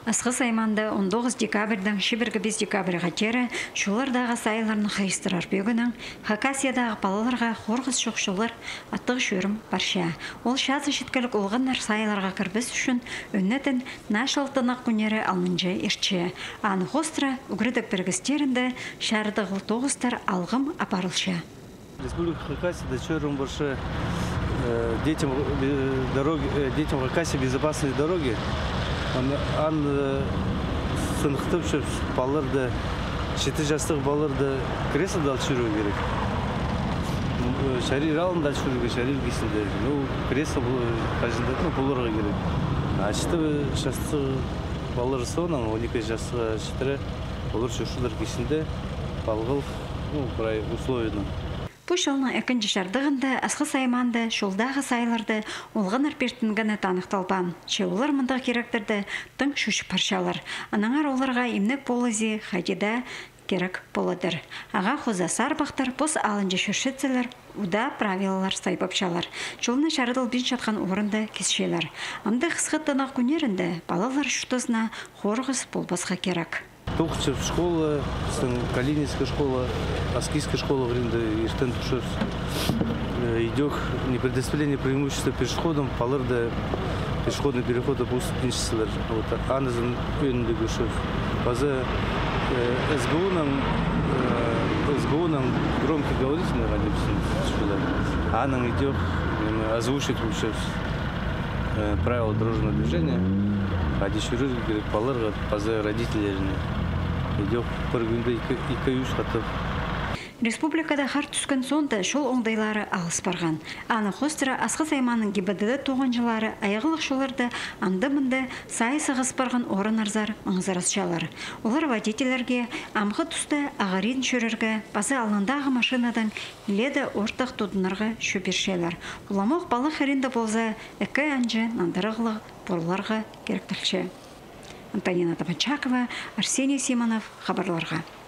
Асқы сайманды 19 декабрьдің 5 декабрьға тері шулардағы сайларны хайыстырар бөгінің Хакасиядағы балаларға хорғыз шоқшылар аттығы шөрім барша. Ол шазы шеткілік олғанар сайларға кірбіз үшін өннетін нашылтынақ күнері алмынжы ерче. Аны хостра үгірдік біргістерінде шәрдіғыл тоғыстар алғым апарылшы. Республика Хакасия чөрім барша детям Хакасии безопасные дороги. Ан сынықтып шөп балырды, 7 жастық балырды кресло дал жүру керек. Шарир алын дал жүруге, шарир кесілді. Кресло қажындатын бұлырға керек. 7 жастық балыр соңынан 12 жастық шетірі бұлыр шөшілер кесілді. Балғыл условияны. Бұш олның әкінжі жардығында асқы сайманды, шолдағы сайларды олған әрпертінгіні танықталбан. Шеулар мұндағы керектерді тың шүш паршалар. Анаңар оларға имнік болызы қайдеда керек боладыр. Аға қоза сарбақтар бұс алынжы шүшетселер, ұда правилалар сайпапшалар. Жолына шарыдыл бен жатқан орынды кесшелер. Амды қысқыттына күнерінде балалар шүтізіне қорғыз болбасқа керек. Тухчев школа, Калининская школа, Аскийская школа в Иртен Тушев. Идет непредоставление преимущества пешеходам, полырда пешеходный переход опустынчествовали. Аназан önünde Гушев. База СГУ нам громко говорительно радио. Анам идет озвучить правила дорожного движения. А дешевле говорит полырга, база родителеріне. Идет бір күнде 2-3 қатып. Республикада қар түскен сонда шол оңдайлары алыс барған. Аны қостыра асқы сайманың гибадыды тоғынжылары аяғылық шоларды аңды-мұнды сайысы ғыс барған орын арзар маңызарасшалар. Олар водителерге амғы тұсты ағарин шөрерге басы алындағы машинадан леді ортақ тұдынарға шөпершелер. Уламоқ балық әрінді болса әкі әнжі нандырығылық борларға керектілші. Антонина Табачакова, Арсений Симонов, хабарларға.